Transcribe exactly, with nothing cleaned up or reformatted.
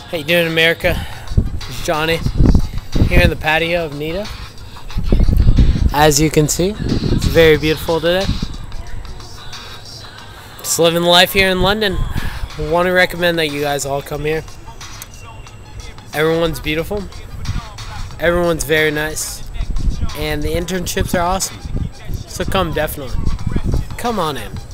How you doing, America? It's Johnny here in the patio of Nita. As you can see, it's very beautiful today. Just living life here in London. I want to recommend that you guys all come here. Everyone's beautiful. Everyone's very nice. And the internships are awesome. So come, definitely. Come on in.